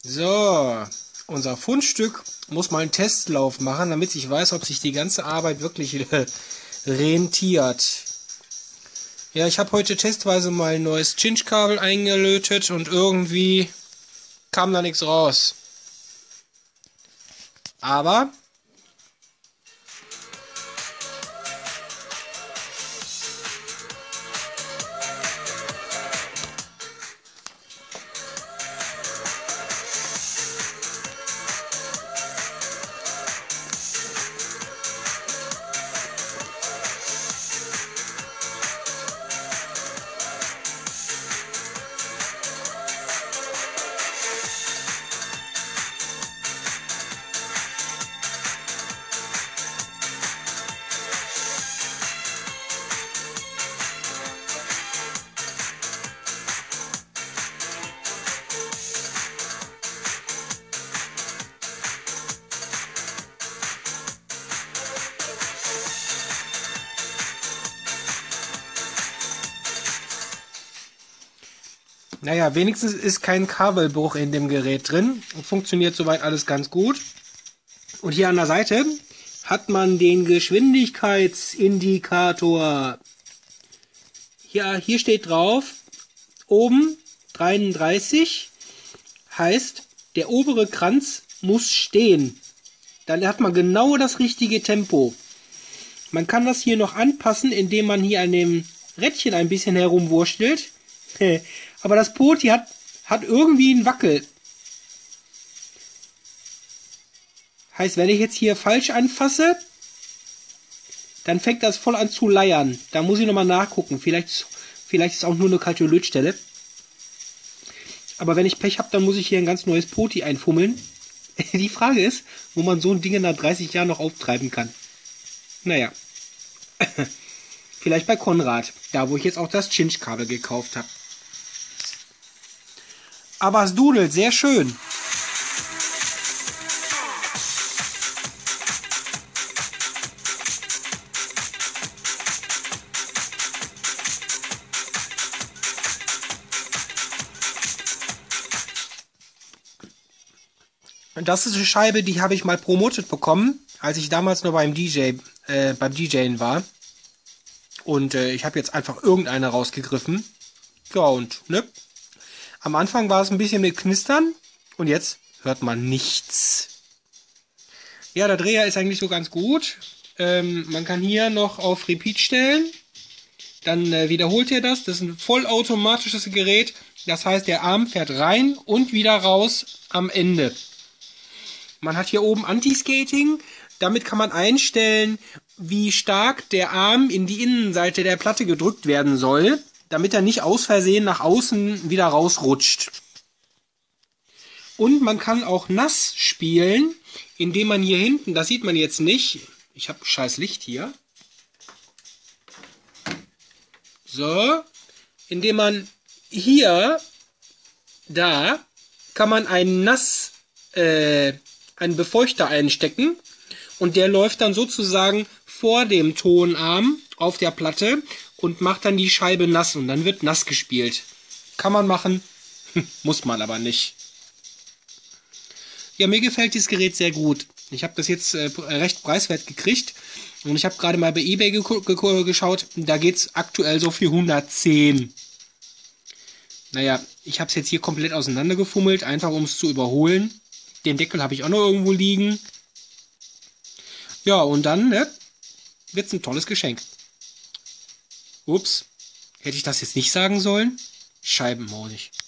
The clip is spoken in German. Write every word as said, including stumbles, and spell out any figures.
So, unser Fundstück muss mal einen Testlauf machen, damit ich weiß, ob sich die ganze Arbeit wirklich äh, rentiert. Ja, ich habe heute testweise mal ein neues Cinch-Kabel eingelötet und irgendwie kam da nichts raus. Aber naja, wenigstens ist kein Kabelbruch in dem Gerät drin. Funktioniert soweit alles ganz gut. Und hier an der Seite hat man den Geschwindigkeitsindikator. Hier, hier steht drauf, oben dreiunddreißig, heißt, der obere Kranz muss stehen. Dann hat man genau das richtige Tempo. Man kann das hier noch anpassen, indem man hier an dem Rädchen ein bisschen herumwurstelt. Aber das Poti hat, hat irgendwie einen Wackel. Heißt, wenn ich jetzt hier falsch anfasse, dann fängt das voll an zu leiern. Da muss ich nochmal nachgucken. Vielleicht, vielleicht ist es auch nur eine kalte Lötstelle. Aber wenn ich Pech habe, dann muss ich hier ein ganz neues Poti einfummeln. Die Frage ist, wo man so ein Ding nach dreißig Jahren noch auftreiben kann. Naja. Vielleicht bei Konrad. Da, wo ich jetzt auch das Cinch-Kabel gekauft habe. Aber es dudelt sehr schön. Das ist eine Scheibe, die habe ich mal promotet bekommen, als ich damals nur beim D J, äh, beim DJen war. Und äh, ich habe jetzt einfach irgendeine rausgegriffen. Ja, und, ne? Am Anfang war es ein bisschen mit Knistern und jetzt hört man nichts. Ja, der Dreher ist eigentlich so ganz gut. Ähm, man kann hier noch auf Repeat stellen. Dann äh, wiederholt er das. Das ist ein vollautomatisches Gerät. Das heißt, der Arm fährt rein und wieder raus am Ende. Man hat hier oben Anti-Skating. Damit kann man einstellen, wie stark der Arm in die Innenseite der Platte gedrückt werden soll, damit er nicht aus Versehen nach außen wieder rausrutscht. Und man kann auch nass spielen, indem man hier hinten, das sieht man jetzt nicht, ich habe scheiß Licht hier, so, indem man hier, da, kann man einen nass, äh, einen Befeuchter einstecken und der läuft dann sozusagen vor dem Tonarm auf der Platte und macht dann die Scheibe nass und dann wird nass gespielt. Kann man machen, muss man aber nicht. Ja, mir gefällt dieses Gerät sehr gut. Ich habe das jetzt äh, recht preiswert gekriegt und ich habe gerade mal bei eBay ge ge geschaut, da geht es aktuell so für hundertzehn. Naja, ich habe es jetzt hier komplett auseinandergefummelt, einfach um es zu überholen. Den Deckel habe ich auch noch irgendwo liegen. Ja, und dann ne, wird es ein tolles Geschenk. Ups, hätte ich das jetzt nicht sagen sollen? Scheibenmausig.